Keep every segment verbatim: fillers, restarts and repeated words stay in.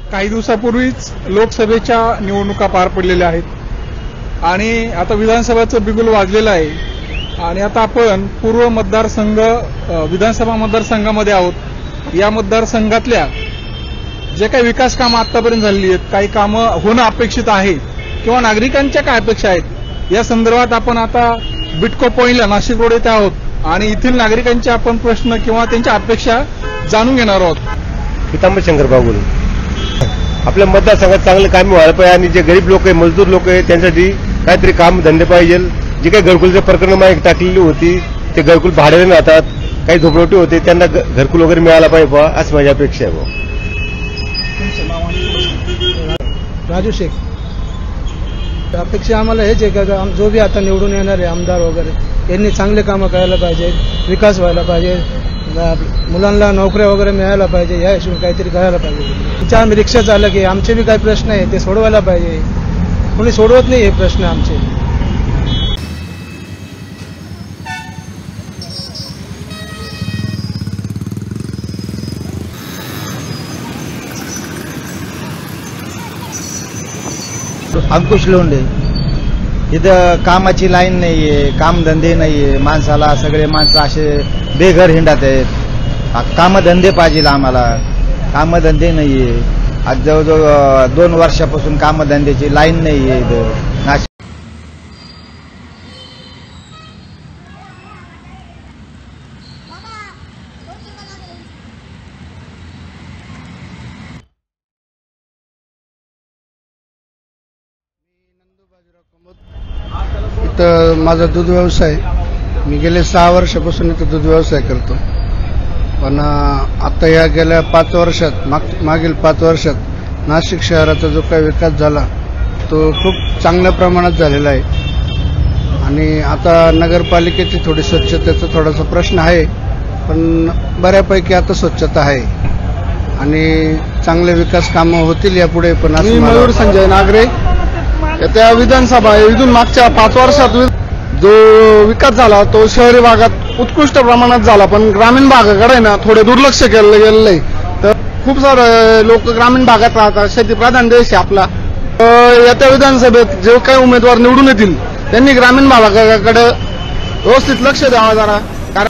काही दिवसापूर्वीच लोकसभेच्या निवडणुका पार पडलेल्या आहेत आणि आता विधानसभेचं बिगुल वाजलेलं आहे आणि आता आपण पूर्व मतदारसंघ विधानसभा मतदारसंघामध्ये आहोत। या मतदारसंघातल्या जे काही विकास कामं आतापर्यंत झालेली आहेत, काही कामं होणं अपेक्षित आहे किंवा नागरिकांच्या काय अपेक्षा आहेत, या संदर्भात आपण आता बिटको पॉइंटला नाशिक रोड येथे आहोत आणि येथील नागरिकांचे आपण प्रश्न किंवा त्यांच्या अपेक्षा जाणून घेणार आहोत। पितांबर शंकर बागुल, आपल्या मतदारसंघात चांगले काम व्हायला पाहिजे आणि जे गरीब लोक आहे, मजदूर लोक आहे, त्यांच्यासाठी काहीतरी काम धंदे पाहिजे। जे काही घरकुलचे प्रकरण माहिती टाकलेली होती ते घरकुल भाड्याने राहतात, काही झोपडपट्टी होते, त्यांना घरकुल वगैरे मिळाला पाहिजे बा, असं माझी अपेक्षा आहे। राजू शेख, अपेक्षा आम्हाला हेच आहे का जो भी आता निवडून येणार आहे आमदार वगैरे यांनी चांगले कामं करायला पाहिजे, विकास व्हायला पाहिजे, मुलांना नोकऱ्या वगैरे मिळायला पाहिजे, या हिशोबाने काहीतरी करायला पाहिजे। तुमच्या आम्ही रिक्षा चालक आहे, आमचे बी काही प्रश्न आहे ते सोडवायला पाहिजे, कोणी सोडवत नाही हे प्रश्न आमचे। अंकुश लोंढे, इथं कामाची लाईन नाहीये, कामधंदे नाहीये, माणसाला सगळे माणसं असे बेघर हिंडत आहेत। कामधंदे पाहिजे आम्हाला, कामधंदे नाहीये। आज जवळजवळ दोन वर्षापासून कामधंद्याची लाईन नाहीये इथं नाशिक। इथं माझा दूध व्यवसाय, मी गेले सहा वर्षापासून इथं दूध व्यवसाय करतो, पण आता या गेल्या पाच वर्षात माग मागील पाच वर्षात नाशिक शहराचा जो काही विकास झाला तो खूप चांगल्या प्रमाणात झालेला आहे आणि आता नगरपालिकेची थोडी स्वच्छतेचा थोडासा प्रश्न आहे, पण बऱ्यापैकी आता स्वच्छता आहे आणि चांगले विकास कामं होतील यापुढे। पण मी मयूर संजय नागरे, त्या विधानसभा इथून मागच्या पाच वर्षात जो विकास झाला तो शहरी भागात उत्कृष्ट प्रमाणात झाला, पण ग्रामीण भागाकडे ना थोडे दुर्लक्ष केलं गेलेलं आहे। तर खूप सारे लोक ग्रामीण भागात राहतात, शेतीप्रधान देश आहे आपला। येत्या विधानसभेत जे काही उमेदवार निवडून येतील त्यांनी ग्रामीण भागाकडे व्यवस्थित लक्ष द्यावं जरा, कारण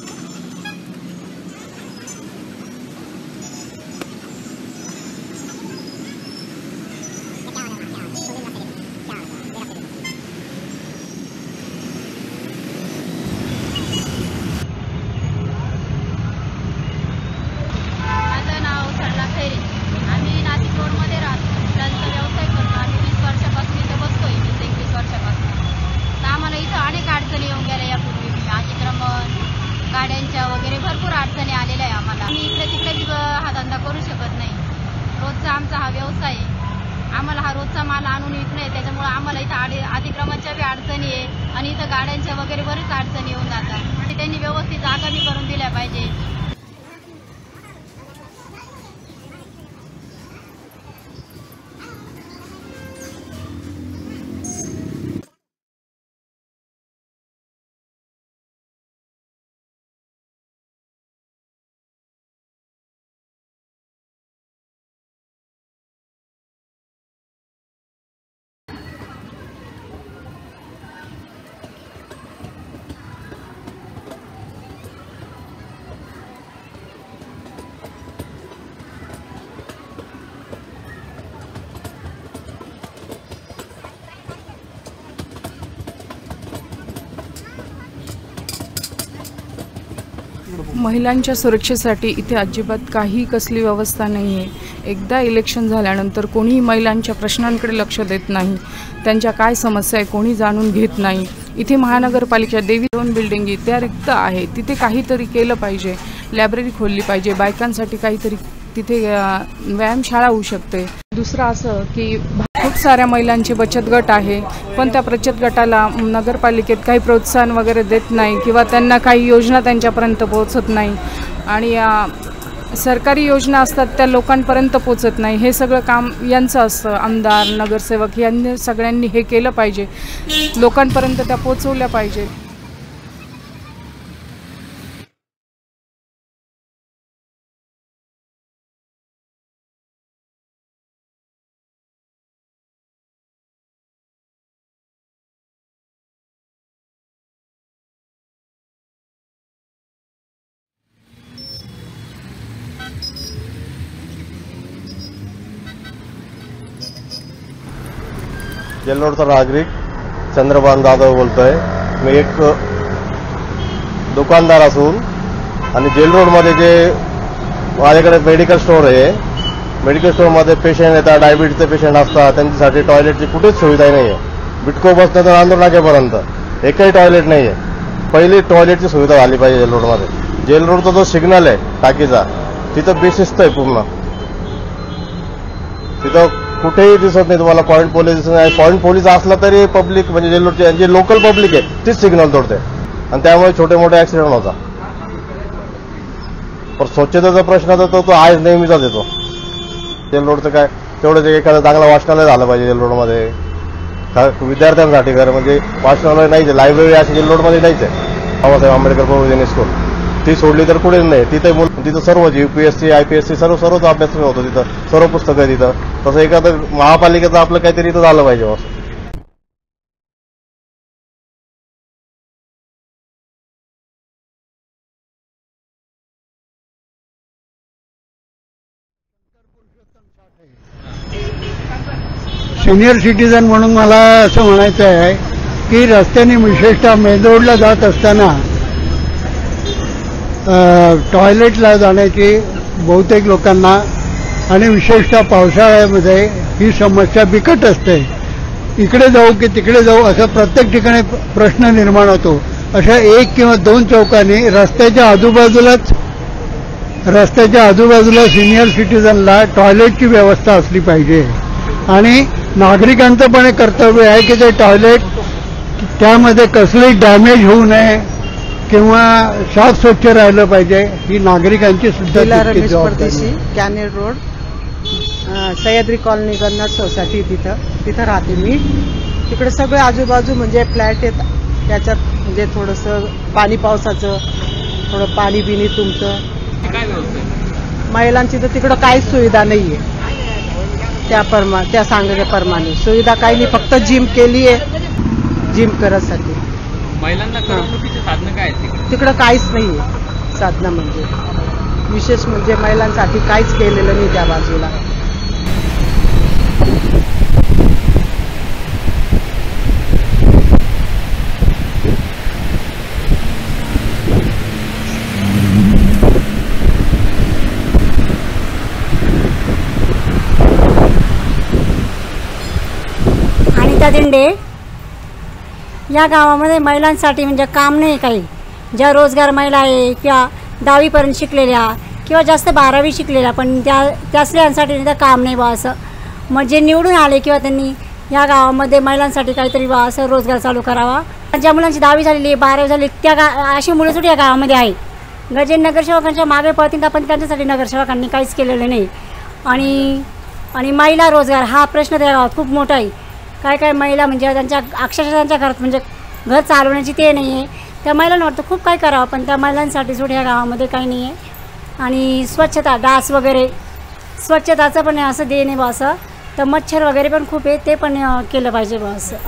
गाड्यांच्या वगैरे भरपूर अडचणी आलेल्या आहे आम्हाला। आम्ही इकडे तिकडे हा धंदा करू शकत नाही, रोजचा आमचा हा व्यवसाय आहे, आम्हाला हा रोजचा माल आणून विकणं आहे, त्याच्यामुळे आम्हाला इथं अतिक्रमणच्या बी अडचणी आहे आणि इथं गाड्यांच्या वगैरे बरेच अडचणी येऊन जातात। त्यांनी व्यवस्थित जागा बी करून दिल्या पाहिजे। महिलांच्या सुरक्षेसाठी इथे अजिबात काही कसली व्यवस्था नाही आहे। एकदा इलेक्शन झाल्यानंतर कोणीही महिलांच्या प्रश्नांकडे लक्ष देत नाही, त्यांच्या काय समस्या आहे कोणी जाणून घेत नाही। इथे महानगरपालिका देवी दोन बिल्डिंगी त्या रिक्त आहे, तिथे काहीतरी केलं पाहिजे, लायब्ररी खोलली पाहिजे, बायकांसाठी काहीतरी तिथे व्यायामशाळा होऊ शकते। दुसरं असं की खूप साऱ्या महिलांचे बचत गट आहे, पण त्या बचत गटाला नगरपालिकेत काही प्रोत्साहन वगैरे देत नाही किंवा त्यांना काही योजना त्यांच्यापर्यंत पोहोचत नाही आणि सरकारी योजना असतात त्या लोकांपर्यंत पोहोचत नाही। हे सगळं काम यांचं असतं, आमदार नगरसेवक यांनी सगळ्यांनी हे केलं पाहिजे, लोकांपर्यंत त्या पोहोचवल्या पाहिजे। जेल रोडचा नागरिक चंद्रभान जाधव बोलतोय। मी एक दुकानदार असून आणि जेल रोडमध्ये जे माझ्याकडे मेडिकल स्टोअर आहे, मेडिकल स्टोअरमध्ये पेशंट येतात, डायबिटीजचे पेशंट असतात, त्यांच्यासाठी टॉयलेटची कुठेच सुविधा नाही आहे। बिटको बसनं तर आंदोलनाच्यापर्यंत एकही टॉयलेट नाही आहे। पहिली टॉयलेटची सुविधा झाली पाहिजे जेल रोडमध्ये। जेल रोडचा जो सिग्नल आहे टाकीचा, तिथं बेशिस्त आहे पूर्ण, तिथं कुठेही दिसत नाही तुम्हाला पॉईंट पोलीस दिसत नाही। पॉईंट पोलीस असला तरी पब्लिक म्हणजे जे लोक जे लोकल पब्लिक आहे तीच सिग्नल तोडते आणि त्यामुळे छोटे मोठे ऍक्सिडेंट होतात। पण स्वच्छतेचा प्रश्न तर तो तो आहेच, नेहमीचाच येतो। जेल रोडचं काय तेवढंच एखादं चांगलं वाचनालय झालं पाहिजे जेल रोडमध्ये, विद्यार्थ्यांसाठी घर म्हणजे वाचनालय नाहीच, लायब्ररी अशी जेल रोडमध्ये नाहीच आहे। बाबासाहेब आंबेडकर प्रोव्हिजन स्कूल ती सोडली तर कुठेच नाही, तिथे तिथं सर्वच युपीएससी आयपीएससी सर्व सर्वच अभ्यासक्रम होतो तिथं, सर्व पुस्तकं आहे तिथं। तसं एखादं महापालिकेचं आपलं काहीतरी इथं झालं पाहिजे असं। सिनियर सिटीजन म्हणून मला असं म्हणायचं आहे की रस्त्याने विशेषतः मेन रोडला जात असताना टॉयलेटला जाण्याची बहुतेक लोकांना आणि विशेषतः पावसाळ्यामध्ये ही समस्या बिकट असते। इकडे जाऊ की तिकडे जाऊ असं प्रत्येक ठिकाणी प्रश्न निर्माण होतो। अशा एक किंवा दोन चौकांनी रस्त्याच्या आजूबाजूलाच रस्त्याच्या आजूबाजूला सिनियर सिटीजनला टॉयलेटची व्यवस्था असली पाहिजे आणि नागरिकांचं पण एक कर्तव्य आहे की ते टॉयलेट त्यामध्ये कसलंही डॅमेज होऊ नये किंवा साफ स्वच्छ राहिलं पाहिजे, ही नागरिकांची सुद्धा Ramesh Pardeshi, canal road, Sahyadri colony, गन्नाथ सोसायटी, तिथं तिथं राहते मी। तिकडे सगळे आजूबाजू म्हणजे फ्लॅट आहेत, त्याच्यात म्हणजे थोडंसं पाणी पावसाचं थोडं पाणी बिनी तुमचं महिलांची तर तिकडं काहीच सुविधा नाहीये। त्या परमा त्या सांगण्याप्रमाणे सुविधा काही नाही, फक्त जिम केली आहे, जिम करण्यासाठी। महिलांना करमणुकीची साधनं काय आहेत तिकडं काहीच नाहीये साधनं, म्हणजे विशेष म्हणजे महिलांसाठी काहीच केलेलं नाही त्या बाजूला। अनिता दिंडे, या गावामध्ये महिलांसाठी म्हणजे काम नाही काही। ज्या रोजगार महिला आहे किंवा दहावीपर्यंत शिकलेल्या किंवा जास्त बारावी शिकलेल्या पण त्या त्या स्त्रियांसाठी तर काम नाही बा असं। मग जे निवडून आले किंवा त्यांनी या गावामध्ये महिलांसाठी काहीतरी बा असं रोजगार चालू करावा। ज्या मुलांची दहावी झालेली बारावी झाली त्या गा अशी मुलं सुद्धा या गावामध्ये आहे। जे नगरसेवकांच्या मागे पळतील पण त्यांच्यासाठी नगरसेवकांनी काहीच केलेलं नाही। आणि आणि महिला रोजगार हा प्रश्न त्या गावात खूप मोठा आहे। काय काय महिला म्हणजे त्यांच्या अक्षरशः त्यांच्या घरात म्हणजे घर चालवण्याची ते नाही आहे, त्या महिलांना वाटतं खूप काय करावं पण त्या महिलांसाठी सुद्धा या गावामध्ये काही नाही आहे। आणि स्वच्छता डास वगैरे स्वच्छताचं पण असं दे नाही बा असं, तर मच्छर वगैरे पण खूप आहे ते पण केलं पाहिजे बा असं।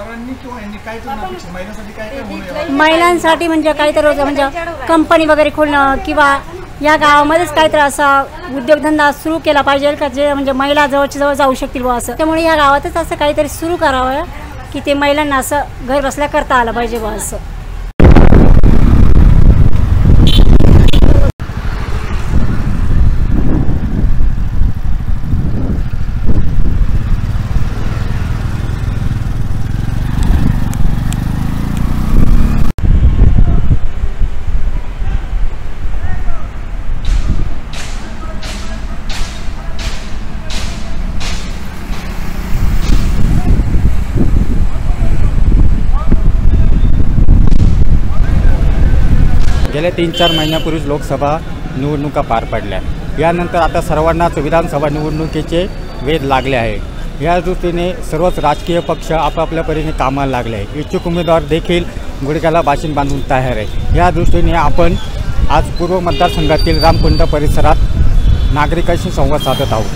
महिलांसाठी म्हणजे काहीतरी म्हणजे कंपनी वगैरे खोलणं किंवा या गावामध्येच काहीतरी असा उद्योगधंदा सुरू केला पाहिजे का जे म्हणजे महिला जवळच्या जवळ जाऊ शकतील बा असं। त्यामुळे या गावातच असं काहीतरी सुरू करावं की ते महिलांना असं घर बसल्या करता आलं पाहिजे बा असं। गेल्या तीन चार महिन्यापूर्वीच लोकसभा निवडणुका पार पडल्या, यानंतर आता सर्वांनाच विधानसभा निवडणुकीचे वेध लागले आहे। या दृष्टीने सर्वच राजकीय पक्ष आपापल्या परीने कामाला लागले आहे। इच्छुक उमेदवार देखील गुडघ्याला बाशिंग बांधून तयार आहे। या दृष्टीने आपण आज पूर्व मतदारसंघातील रामकुंड परिसरात नागरिकांशी संवाद साधत आहोत।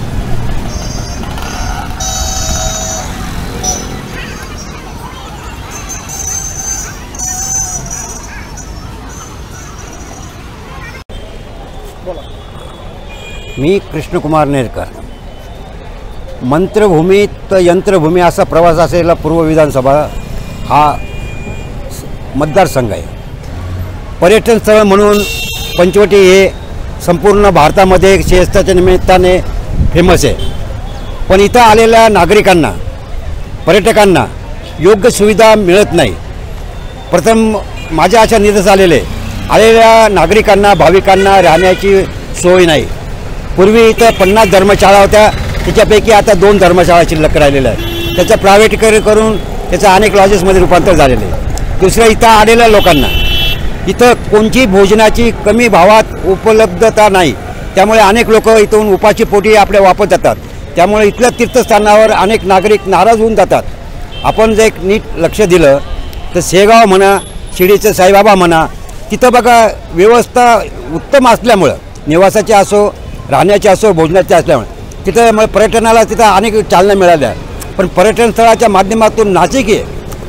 मी कृष्णकुमार नेरकर, मंत्रभूमी तर यंत्रभूमी असा प्रवास असलेला पूर्व विधानसभा हा मतदारसंघ आहे. पर्यटन स्थळ म्हणून पंचवटी हे संपूर्ण भारतामध्ये श्रेष्ठाच्या निमित्ताने फेमस आहे. पण इथं आलेल्या नागरिकांना, पर्यटकांना योग्य सुविधा मिळत नाही. प्रथम माझ्या अशा निदर्शनास आलेले आलेल्या नागरिकांना, भाविकांना राहण्याची सोय नाही. पूर्वी इथं पन्नास धर्मशाळा होत्या, त्याच्यापैकी आता दोन धर्मशाळा शिल्लक राहिलेल्या आहेत. त्याचं प्रायव्हेटीकरण करून त्याचं अनेक लॉजेसमध्ये रूपांतर झालेलं आहे. दुसरं, इथं आलेल्या लोकांना इथं कोणती भोजनाची कमी भावात उपलब्धता नाही. त्यामुळे अनेक लोक इथून उपाशी पोटी आपल्या वापस जातात. त्यामुळे इथल्या तीर्थस्थानावर अनेक नागरिक नाराज होऊन जातात. आपण जर एक नीट लक्ष दिलं तर शेगाव म्हणा, शिर्डीचं साईबाबा म्हणा, तिथं बघा व्यवस्था उत्तम असल्यामुळं, निवासाची असो, राहण्याची असो, भोजनाची असल्यामुळे तिथं मग पर्यटनाला तिथं अनेक चालना मिळाल्या. पण पर्यटन स्थळाच्या माध्यमातून नाशिक हे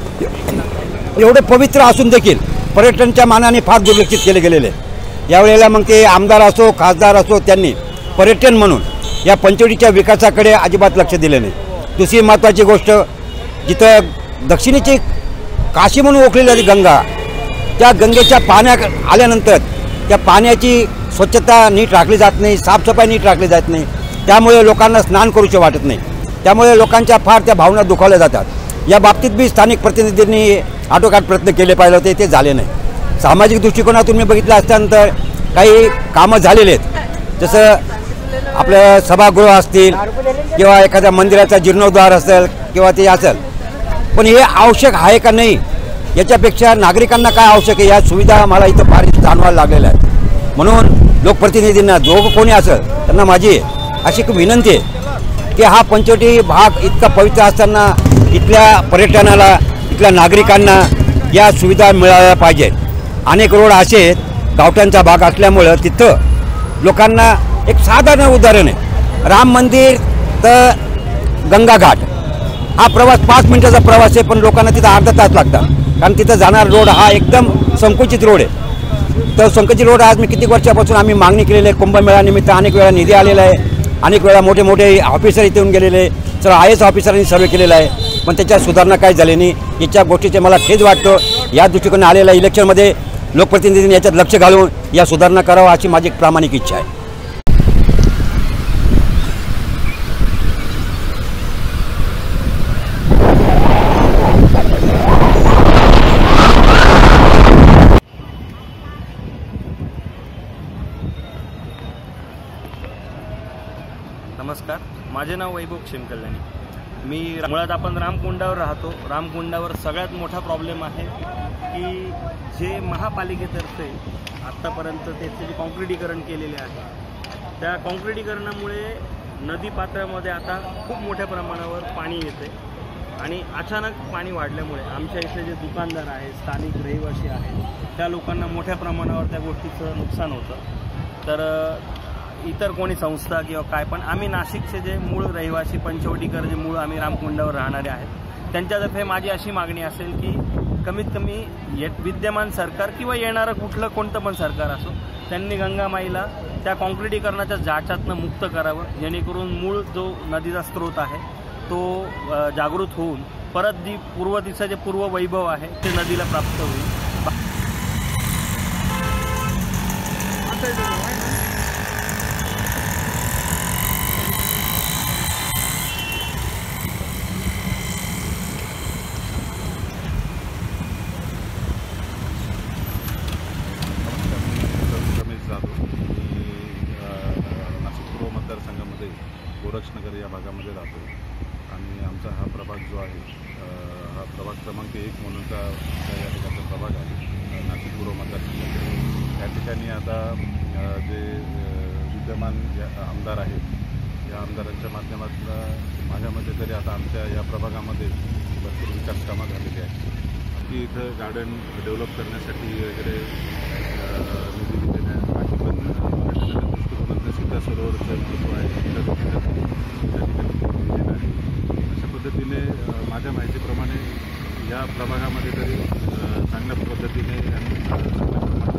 एवढे पवित्र असून देखील पर्यटनच्या मानाने फार दुर्लक्षित केले गेलेले. यावेळेला मग ते आमदार असो, खासदार असो, त्यांनी पर्यटन म्हणून या पंचवटीच्या विकासाकडे अजिबात लक्ष दिले नाही. दुसरी महत्त्वाची गोष्ट, जिथं दक्षिणेची काशी म्हणून ओळखली जाते गंगा, त्या गंगेच्या पाण्या आल्यानंतर त्या पाण्याची स्वच्छता नीट राखली जात नाही, साफसफाई नीट राखली जात नाही. त्यामुळे लोकांना स्नान करूचे वाटत नाही. त्यामुळे लोकांच्या फार त्या भावना दुखावल्या जातात. या बाबतीत बी स्थानिक प्रतिनिधींनी आटोकाट प्रयत्न केले पाहिजे होते, ते झाले नाही. सामाजिक दृष्टिकोनातून मी बघितलं असल्यानंतर काही कामं झालेले आहेत. जसं आपलं सभागृह असतील किंवा एखाद्या मंदिराचा जीर्णोद्धार असेल किंवा ते असेल, पण हे आवश्यक आहे का नाही, याच्यापेक्षा नागरिकांना काय आवश्यक आहे या सुविधा मला इथं फार जाणवायला लागलेल्या आहेत. म्हणून लोकप्रतिनिधींना जो कोणी असेल त्यांना माझी अशी एक विनंती आहे की हा पंचवटी भाग इतका पवित्र असताना इथल्या पर्यटनाला, इथल्या नागरिकांना या सुविधा मिळाल्या पाहिजेत. अनेक रोड असे आहेत, गावठाणचा भाग असल्यामुळं तिथं लोकांना एक साधारण उदाहरण आहे, राम मंदिर तर गंगाघाट हा प्रवास पाच मिनिटाचा प्रवास आहे, पण लोकांना तिथं अर्धा तास लागतात. कारण तिथं जाणार रोड हा एकदम संकुचित रोड आहे. तर संकुचित रोड आज मी किती वर्षापासून आम्ही मागणी केलेली आहे. कुंभमेळ्यानिमित्त अनेक वेळा निधी आलेला आहे, अनेक वेळा मोठे मोठे ऑफिसर इथे येऊन गेलेले, सर आय एस ऑफिसरांनी सर्वे केलेला आहे, पण त्याच्यात सुधारणा काही झाली नाही. याच्या गोष्टीचे मला खेद वाटतो. या दृष्टिकोनाने आलेल्या इलेक्शनमध्ये लोकप्रतिनिधींनी याच्यात लक्ष घालून या सुधारणा करावा अशी माझी एक प्रामाणिक इच्छा आहे. नमस्कार, माझे नाव वैभव शेणकल्याणी. मी मुळात आपण रामकुंडावर राहतो. रामकुंडावर सगळ्यात मोठा प्रॉब्लेम आहे की जे महापालिकेतर्फे आत्तापर्यंत त्याचे जे कॉन्क्रिटीकरण केलेले आहे, त्या कॉन्क्रिटीकरणामुळे नदी पात्रामध्ये आता खूप मोठ्या प्रमाणावर पाणी येते आणि अचानक पाणी वाढल्यामुळे आमच्या इथे जे दुकानदार आहेत, स्थानिक रहिवासी आहेत, त्या लोकांना मोठ्या प्रमाणावर त्या गोष्टीचं नुकसान होतं. तर इतर कोणी संस्था किंवा काय, पण आम्ही नाशिकचे जे मूळ रहिवासी पंचवटीकर जे मूळ आम्ही रामकुंडावर राहणारे आहेत, त्यांच्यातर्फे माझी अशी मागणी असेल की कमीत कमी ये विद्यमान सरकार किंवा येणारं कुठलं कोणतं पण सरकार असो, त्यांनी गंगामाईला त्या कॉन्क्रिटीकरणाच्या जाचातनं मुक्त करावं, जेणेकरून मूळ जो नदीचा स्रोत आहे तो जागृत होऊन परत जी पूर्व तिचं जे पूर्व वैभव आहे ते नदीला प्राप्त होईल. मतदारसंघामध्ये गोरक्षनगर या भागामध्ये राहतो आणि आमचा हा प्रभाग जो आहे हा प्रभाग क्रमांक एक म्हणूनचा या ठिकाणचा प्रभाग आहे नाशिक पूर्व मतदारसंघ. या ठिकाणी आता जे विद्यमान आमदार आहेत, या आमदारांच्या माध्यमातून माझ्या मते तरी आता आमच्या या प्रभागामध्ये भरपूर विकास कामं झालेली आहेत. की इथं गार्डन डेव्हलप करण्यासाठी वगैरे निधी दिलेला आहे. बाकी पण पर्यटनाच्या दृष्टिकोनातून सीता सरोवरचं महत्त्व आहे, त्या ठिकाणी दिलेलं आहे. अशा पद्धतीने माझ्या माहितीप्रमाणे या प्रभागामध्ये तरी चांगल्या पद्धतीने